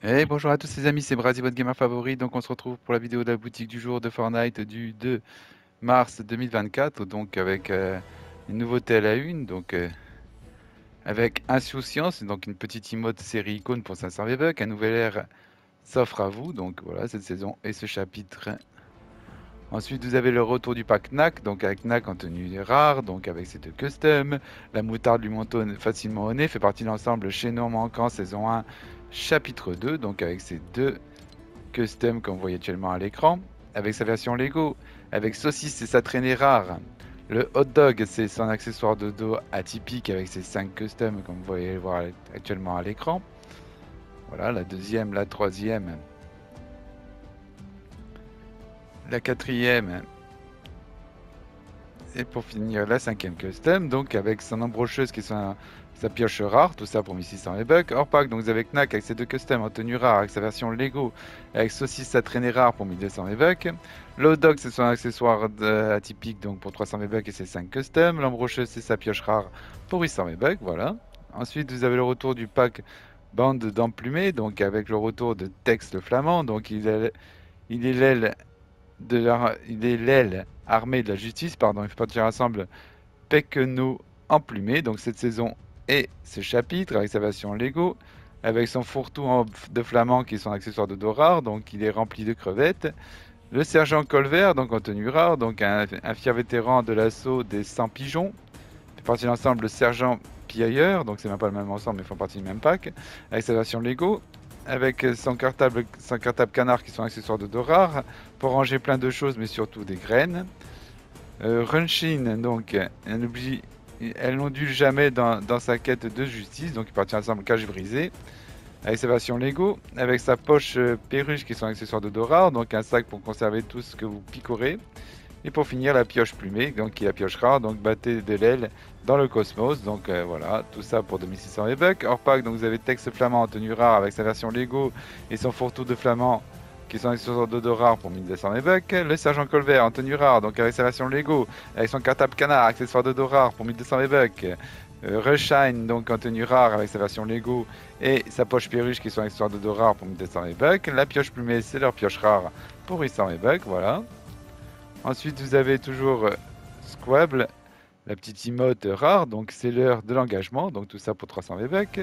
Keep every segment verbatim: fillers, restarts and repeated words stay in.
Et bonjour à tous les amis, c'est Brady, votre gamer favori. Donc on se retrouve pour la vidéo de la boutique du jour de Fortnite du deux mars deux mille vingt-quatre. Donc avec euh, une nouveauté à la une, donc euh, avec Insouciance, donc une petite emote série icône pour cinq cents V-Bucks. Un nouvel air s'offre à vous, donc voilà cette saison et ce chapitre. Ensuite, vous avez le retour du pack Knack, donc avec Knack en tenue rare, donc avec ses deux customs. La moutarde lui monte au- facilement au nez, fait partie de l'ensemble chez Non Manquant saison un, chapitre deux, donc avec ses deux custom comme vous voyez actuellement à l'écran, avec sa version Lego, avec saucisse et sa traînée rare. Le hot dog, c'est son accessoire de dos atypique avec ses cinq customs comme vous voyez le voir actuellement à l'écran. Voilà, la deuxième, la troisième, la quatrième, et pour finir la cinquième custom, donc avec son embrocheuse qui est sa, sa pioche rare, tout ça pour mille six cents V-Bucks. Hors pack, donc vous avez Knack avec ses deux customs en tenue rare, avec sa version Lego, avec saucisse sa traînée rare pour mille deux cents V-Bucks. Le hot dog, c'est son accessoire de- atypique donc pour trois cents V-Bucks et ses cinq customs. L'embrocheuse, c'est sa pioche rare pour huit cents V-Bucks, voilà. Ensuite, vous avez le retour du pack bande d'emplumés, donc avec le retour de Tex le flamand, donc il est il est l'aile de la, il est l'aile armée de la justice, pardon, il fait partir ensemble Pecno emplumé, donc cette saison et ce chapitre avec sa version Lego, avec son fourre-tout en- de flamand qui est son accessoire de dos rare, donc il est rempli de crevettes. Le sergent Colvert, donc en tenue rare, donc un, un fier vétéran de l'assaut des cent pigeons, fait partie de l'ensemble le sergent Piailleur, donc c'est même pas le même ensemble mais ils font partie du même pack, avec sa version Lego, avec son cartable, son cartable canard qui sont accessoires de dos rare, pour ranger plein de choses mais surtout des graines. Euh, Runshin, donc, elle n'oublie, elle n'ondule jamais dans, dans sa quête de justice, donc il partit ensemble cage brisée, avec sa version Lego, avec sa poche euh, perruche qui sont accessoires de Dora, donc un sac pour conserver tout ce que vous picorez, et pour finir la pioche plumée, donc qui est la pioche rare, donc battez de l'aile dans le cosmos, donc euh, voilà, tout ça pour deux mille six cents V-Bucks. Hors pack, donc vous avez Tex Flamand en tenue rare avec sa version Lego et son fourre-tout de Flamand qui sont accessoires de dos rare pour mille deux cents V-Bucks. Le sergent Colvert en tenue rare, donc avec sa version Lego, avec son cartable canard, accessoire de dos rare pour mille deux cents V-Bucks. Euh, Rushine, donc en tenue rare avec sa version Lego et sa poche perruche qui sont accessoires de dos rare pour mille deux cents V-Bucks. La pioche plumée, c'est leur pioche rare pour huit cents V-Bucks, voilà. Ensuite, vous avez toujours euh, Squabble, la petite emote rare, donc c'est l'heure de l'engagement, donc tout ça pour trois cents V-Bucks.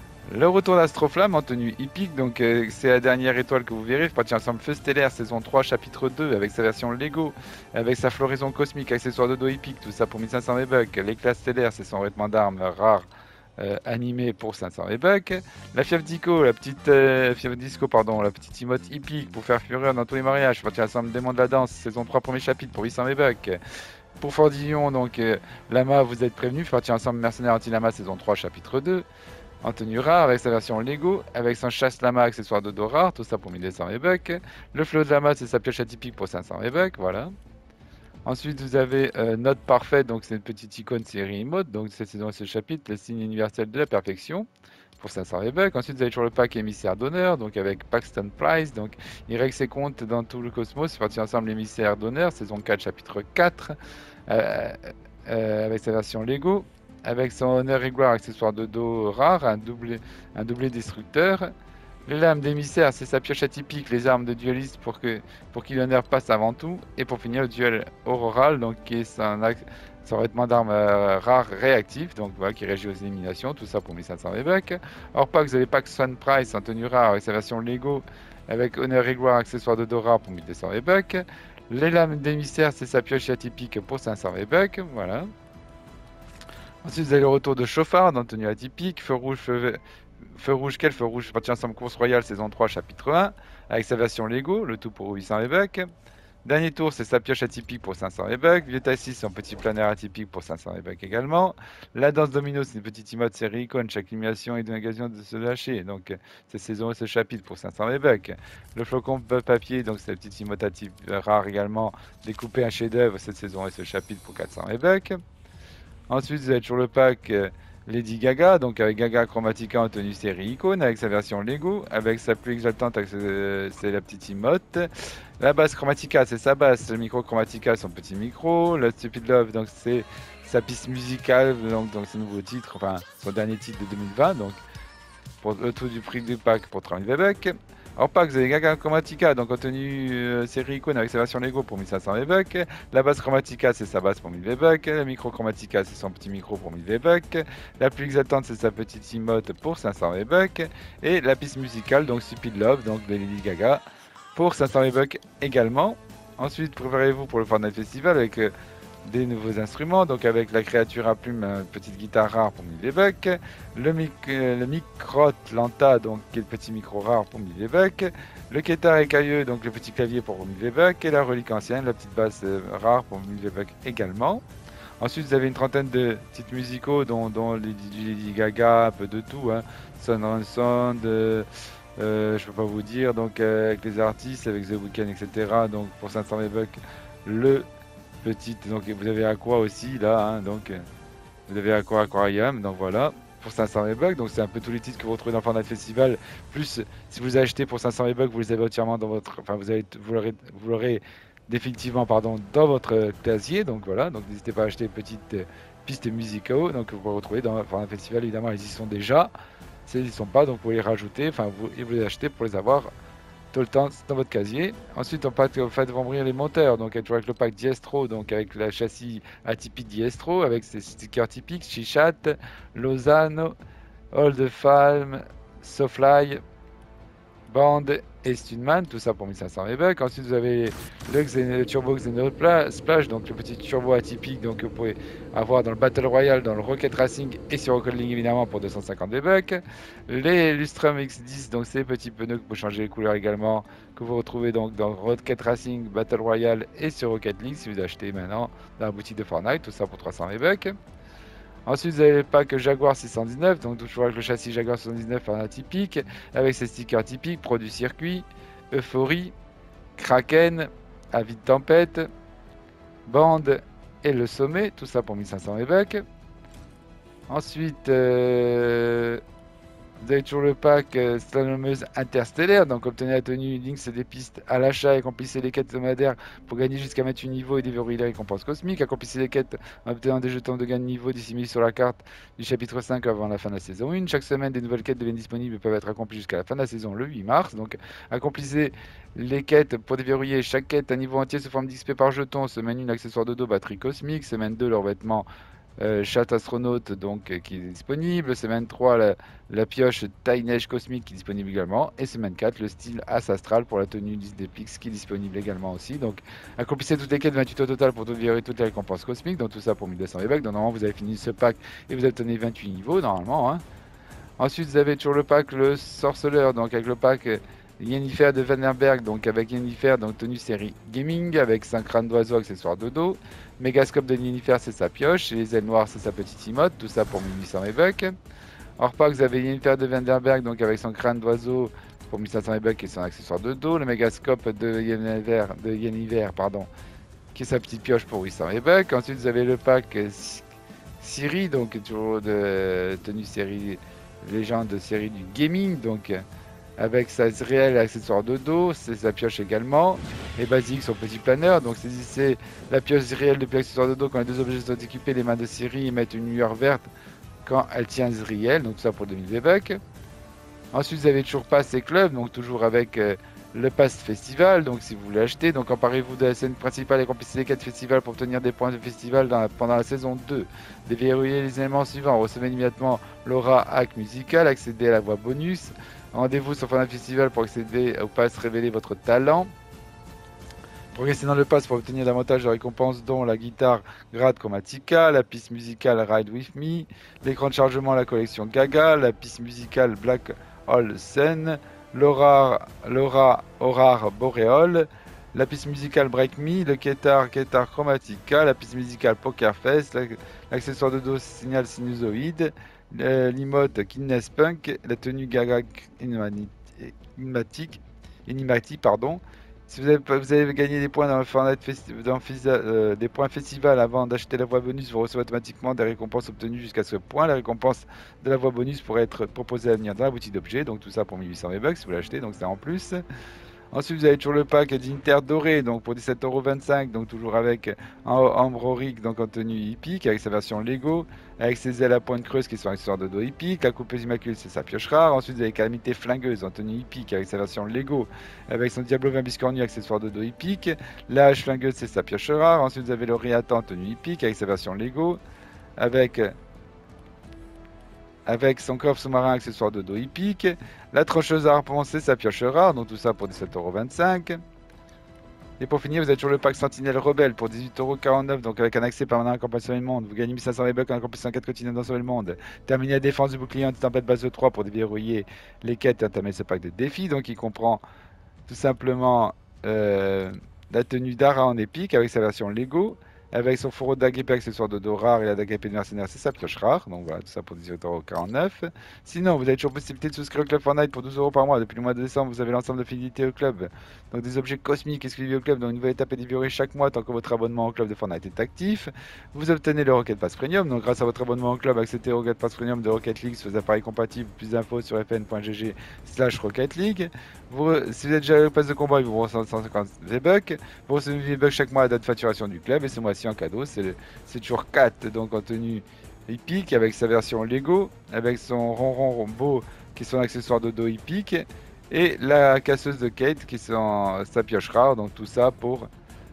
Le retour d'Astroflamme en tenue hippique, donc euh, c'est la dernière étoile que vous verrez, partie ensemble Feu Stellaire, saison trois, chapitre deux, avec sa version Lego, avec sa floraison cosmique, accessoire de dos hippique, tout ça pour mille cinq cents V-Bucks. L'éclat stellaire, c'est son vêtement d'armes rare euh, animé pour cinq cents V-Bucks. La fièvre disco, la petite euh, fièvre disco, pardon, la petite emote hippique pour faire fureur dans tous les mariages, partie ensemble Démon de la danse, saison trois, premier chapitre pour huit cents V-Bucks. Pour Fordillon, donc euh, Lama, vous êtes prévenu, partie ensemble Mercenaire anti-Lama, saison trois, chapitre deux. En tenue rare avec sa version Lego, avec son chasse lama accessoire de dos rare, tout ça pour mille deux cents V-Bucks. Le flot de lama, c'est sa pioche atypique pour cinq cents V-Bucks, voilà. Ensuite, vous avez euh, Note Parfaite, donc c'est une petite icône série mode, donc cette saison et ce chapitre, le signe universel de la perfection, pour cinq cents V-Bucks. Ensuite, vous avez toujours le pack émissaire d'honneur, donc avec Paxton Price, donc il règle ses comptes dans tout le cosmos, c'est parti ensemble l'émissaire d'honneur, saison quatre, chapitre quatre, euh, euh, avec sa version Lego, avec son honneur et gloire, accessoire de dos rare, un doublé, un doublé destructeur. Les lames d'émissaire, c'est sa pioche atypique, les armes de dueliste pour que pour qui l'honneur passe avant tout. Et pour finir, le duel auroral, donc qui est son, son vêtement d'armes euh, rare réactif, donc voilà, qui réagit aux éliminations, tout ça pour mille cinq cents V-Bucks. Hors pack, vous avez Pack Sun Price en tenue rare avec sa version Lego, avec honneur et gloire, accessoire de dos rare pour mille deux cents V-Bucks. Les lames d'émissaire, c'est sa pioche atypique pour cinq cents V-Bucks, voilà. Ensuite, vous avez le retour de Chauffard dans tenue atypique, feu rouge, feu, feu rouge, quel feu rouge, partie ensemble course royale saison trois, chapitre un, avec sa version Lego, le tout pour huit cents V-Bucks. Dernier tour, c'est sa pioche atypique pour cinq cents V-Bucks. Vieux Tassis, son petit planeur atypique pour cinq cents V-Bucks également. La danse domino, c'est une petite emote série icône. Chaque élimination est une occasion de se lâcher. Donc, cette saison et ce chapitre pour cinq cents V-Bucks. Le flocon papier, donc c'est la petite emote atypique rare également. Découper un chef-d'œuvre cette saison et ce chapitre pour quatre cents V-Bucks. Ensuite, vous avez toujours le pack euh, Lady Gaga, donc avec Gaga Chromatica en tenue série icône, avec sa version Lego, avec sa plus exaltante, euh, c'est la petite emote. La basse Chromatica, c'est sa basse. Le micro Chromatica, son petit micro. La Stupid Love, donc c'est sa piste musicale, donc, donc son nouveau titre, enfin son dernier titre de deux mille vingt, donc pour le tout du prix du pack pour trente mille V-Bucks. Hors pack, vous avez Gaga Chromatica, donc en tenue euh, série icône avec sa version Lego pour mille cinq cents V-Bucks. La base Chromatica, c'est sa base pour mille V-Bucks. La micro Chromatica, c'est son petit micro pour mille V-Bucks. La plus exaltante, c'est sa petite emote pour cinq cents V-Bucks. Et la piste musicale, donc Stupid Love, donc de Lady Gaga, pour cinq cents V-Bucks également. Ensuite, préparez-vous pour le Fortnite Festival avec euh, des nouveaux instruments, donc avec la créature à plume, une petite guitare rare pour mille V-Bucks, le, mic euh, le Microt Lanta, donc qui est le petit micro rare pour mille V-Bucks, le Kétar écailleux, donc le petit clavier pour mille V-Bucks, et la relique ancienne, la petite basse euh, rare pour mille V-Bucks également. Ensuite, vous avez une trentaine de titres musicaux, dont, dont Lady, Lady Gaga, un peu de tout, hein. Sun on Sound, euh, euh, je peux pas vous dire, donc euh, avec les artistes, avec The Weeknd, et cetera. Donc pour cinq cents V-Bucks, le petite, donc vous avez Aqua aussi là, hein, donc vous avez Aqua Aquarium, donc voilà, pour cinq cents V-Bucks, donc c'est un peu tous les titres que vous retrouvez dans le Fortnite Festival, plus si vous achetez pour cinq cents V-Bucks, vous les avez entièrement dans votre, enfin vous avez, vous l'aurez, vous l'aurez définitivement, pardon, dans votre casier, donc voilà, donc n'hésitez pas à acheter petites euh, pistes musicaux, donc vous pouvez retrouver dans le Fortnite Festival, évidemment, ils y sont déjà, s'ils n'y sont pas, donc vous pouvez les rajouter, enfin vous, et vous les achetez pour les avoir tout le temps dans votre casier. Ensuite, on pack, en fait, vont les moteurs, donc avec le pack Diestro, donc avec le châssis atypique Diestro, avec ses stickers typiques, Chichat, Lozano, Old Falm, Sofly, Band et Stunman, tout ça pour mille cinq cents V-Bucks. Ensuite, vous avez le, Xen le Turbo Xeno Splash, donc le petit turbo atypique donc, que vous pouvez avoir dans le Battle Royale, dans le Rocket Racing et sur Rocket League évidemment pour deux cent cinquante V-Bucks. Les Lustrum X dix, donc ces petits pneus que vous pouvez changer les couleurs également, que vous retrouvez donc dans Rocket Racing, Battle Royale et sur Rocket League si vous achetez maintenant dans la boutique de Fortnite, tout ça pour trois cents V-Bucks. Ensuite, vous avez le pack Jaguar six cent dix-neuf, donc toujours avec le châssis Jaguar six cent dix-neuf en atypique, avec ses stickers typiques, produits circuit, Euphorie, Kraken, Avis de tempête, Bande et le sommet, tout ça pour mille cinq cents V-Bucks. Ensuite, euh, vous avez toujours le pack euh, slalomeuse interstellaire, donc obtenez la tenue Lynx et des pistes à l'achat et accomplissez les quêtes hebdomadaires pour gagner jusqu'à vingt-huit niveaux et déverrouiller les récompenses cosmiques. Accomplissez les quêtes en obtenant des jetons de gain de niveau dissimulés sur la carte du chapitre cinq avant la fin de la saison un. Chaque semaine, des nouvelles quêtes deviennent disponibles et peuvent être accomplies jusqu'à la fin de la saison le huit mars. Donc accomplissez les quêtes pour déverrouiller chaque quête à niveau entier sous forme d'X P par jeton. Semaine un, accessoire de dos, batterie cosmique. Semaine deux, leurs vêtements. Euh, chat astronaute donc euh, qui est disponible, semaine trois la, la pioche taille neige cosmique qui est disponible également, et semaine quatre le style as astral pour la tenue des Pix qui est disponible également aussi. Donc accomplissez toutes les quêtes, vingt-huit au total pour virer toutes les récompenses cosmiques, donc tout ça pour mille deux cents V-Bucks. Donc normalement vous avez fini ce pack et vous obtenez vingt-huit niveaux normalement, hein. Ensuite vous avez toujours le pack le sorceleur, donc avec le pack euh, Yennefer de Vandenberg, donc avec Yennefer, donc tenue série gaming, avec cinq crânes d'oiseau, accessoires de dos. Mégascope de Yennefer, c'est sa pioche, et les ailes noires, c'est sa petite emote, tout ça pour mille huit cents V-Bucks. Hors pack, vous avez Yennefer de Vandenberg, donc avec son crâne d'oiseau pour mille cinq cents V-Bucks et son accessoire de dos. Le Mégascope de Yennefer, de Yennefer, pardon, qui est sa petite pioche pour huit cents V-Bucks. Ensuite, vous avez le pack Siri, donc toujours de tenue série légende de série du gaming, donc avec sa réelle accessoire de dos, c'est sa pioche également, et basique son petit planeur. Donc saisissez la pioche réelle depuis l'accessoire de dos quand les deux objets sont équipés, les mains de Siri émettent une lueur verte quand elle tient Zriel, donc tout ça pour deux mille V-Bucks. Ensuite vous avez toujours Pass et Club, donc toujours avec euh, le Pass Festival, donc si vous voulez acheter, donc emparez-vous de la scène principale et accomplissez les quêtes festival pour obtenir des points de festival dans la, pendant la saison deux. Déverrouillez les éléments suivants, recevez immédiatement l'aura hack musical, accédez à la voix bonus. Rendez-vous sur Fortnite Festival pour accéder au pass, révéler votre talent. Progressez dans le pass pour obtenir davantage de récompenses dont la guitare Grade Chromatica, la piste musicale Ride With Me, l'écran de chargement la collection Gaga, la piste musicale Black Hole Sun, l'aura Aurore Boreal, la piste musicale Break Me, le Kétar Kétar Chromatica, la piste musicale Poker Fest, l'accessoire de dos Signal Sinusoïde, l'imote Kidness Punk, la tenue Gaga Enigmatic, Enigmatic, pardon. Si vous avez, vous avez gagné des points dans le Fortnite Festi dans euh, des points festival avant d'acheter la voix bonus, vous recevez automatiquement des récompenses obtenues jusqu'à ce point. La récompense de la voix bonus pourrait être proposée à venir dans la boutique d'objets, donc tout ça pour mille huit cents V-Bucks si vous l'achetez, donc c'est en plus. Ensuite, vous avez toujours le pack d'Inter doré, donc pour dix-sept euros vingt-cinq, donc toujours avec un Ambroric, donc en tenue hippique, avec sa version Lego, avec ses ailes à pointe creuse qui sont accessoires de dos hippique, la coupeuse immaculée, c'est sa pioche rare. Ensuite, vous avez Calamité flingueuse en tenue hippique, avec sa version Lego, avec son Diablo vingt biscornu, accessoire de dos hippique, la hache flingueuse, c'est sa pioche rare. Ensuite, vous avez le Riatan en tenue hippique, avec sa version Lego, avec avec son coffre sous-marin accessoire de dos hippique, la trancheuse à harpon, c'est sa pioche rare, donc tout ça pour dix-sept euros vingt-cinq. Et pour finir, vous avez toujours le pack Sentinelle Rebelle pour dix-huit euros quarante-neuf, donc avec un accès permanent à la campagne Sauver le Monde. Vous gagnez mille cinq cents V-Bucks en accomplissant quatre quotidiens dans Sauver le Monde. Terminez la défense du bouclier anti-tempête base de trois pour déverrouiller les quêtes et entamer ce pack de défis. Donc il comprend tout simplement euh, la tenue d'Ara en épique avec sa version Lego, avec son fourreau de dague épée accessoire de dos rare et la dague épée de mercenaire, c'est sa pioche rare. Donc voilà, tout ça pour dix-huit euros quarante-neuf. Sinon, vous avez toujours possibilité de souscrire au club Fortnite pour douze euros par mois. Depuis le mois de décembre, vous avez l'ensemble de fidélité au club. Donc des objets cosmiques exclusifs au club, donc une nouvelle étape est déverrouillée chaque mois tant que votre abonnement au club de Fortnite est actif. Vous obtenez le Rocket Pass Premium, donc grâce à votre abonnement au club, accédez au Rocket Pass Premium de Rocket League sur vos appareils compatibles. Plus d'infos sur fn.gg slash Rocket League. Vous, si vous êtes déjà au pass de combat, vous recevez cent cinquante V-Bucks. Vous recevez des V-Bucks chaque mois à la date de facturation du club. Et ce mois-ci en cadeau, c'est toujours quatre, donc en tenue hippique avec sa version Lego, avec son ronron rombo qui sont accessoires de dos hippique, et la casseuse de Kate qui sont sa pioche rare. Donc tout ça pour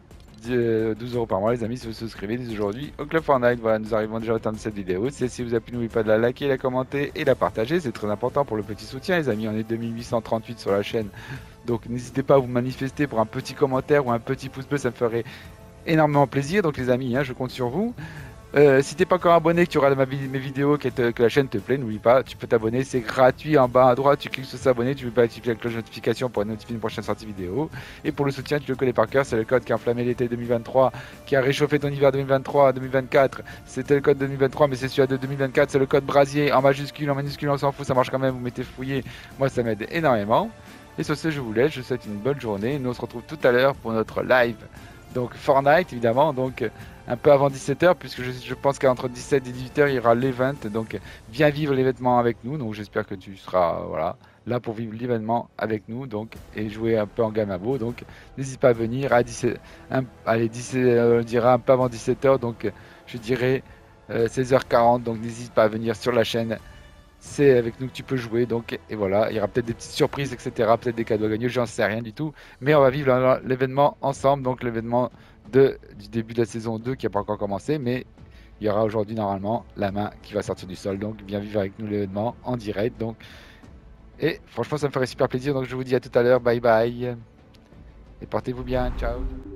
douze euros par mois, les amis, si vous souscrivez dès aujourd'hui au Club Fortnite. Voilà, nous arrivons déjà au terme de cette vidéo. Si elle vous a plu, n'oubliez pas de la liker, la commenter et la partager. C'est très important pour le petit soutien, les amis. On est deux mille huit cent trente-huit sur la chaîne. Donc n'hésitez pas à vous manifester pour un petit commentaire ou un petit pouce bleu, ça me ferait énormément plaisir. Donc les amis, hein, je compte sur vous. Euh, si t'es pas encore abonné, que tu auras mes vidéos, que, te, que la chaîne te plaît, n'oublie pas, tu peux t'abonner, c'est gratuit en bas à droite, tu cliques sur s'abonner, tu peux pas activer la cloche de notification pour être notifié une prochaine sortie vidéo. Et pour le soutien, tu le connais par cœur, c'est le code qui a enflammé l'été deux mille vingt-trois, qui a réchauffé ton hiver deux mille vingt-trois à deux mille vingt-quatre. C'était le code deux mille vingt-trois, mais c'est celui de deux mille vingt-quatre, c'est le code Brasier en majuscule, en minuscule, on s'en fout, ça marche quand même, vous mettez fouillé, moi ça m'aide énormément. Et sur ce, je vous laisse, je vous souhaite une bonne journée, nous on se retrouve tout à l'heure pour notre live. Donc Fortnite évidemment, donc un peu avant dix-sept heures, puisque je, je pense qu'entre dix-sept et dix-huit heures il y aura l'event, donc viens vivre l'événement avec nous. Donc j'espère que tu seras voilà là pour vivre l'événement avec nous, donc et jouer un peu en gamme à beau. Donc n'hésite pas à venir à dix-sept, un, allez dix-sept, euh, on dira un peu avant dix-sept heures, donc je dirais euh, seize heures quarante. Donc n'hésite pas à venir sur la chaîne. C'est avec nous que tu peux jouer, donc et voilà, il y aura peut-être des petites surprises, et cetera. Peut-être des cadeaux à gagner, j'en sais rien du tout. Mais on va vivre l'événement ensemble, donc l'événement de du début de la saison deux qui n'a pas encore commencé, mais il y aura aujourd'hui normalement la main qui va sortir du sol. Donc viens vivre avec nous l'événement en direct. Donc et franchement ça me ferait super plaisir. Donc je vous dis à tout à l'heure, bye bye. Et portez-vous bien, ciao.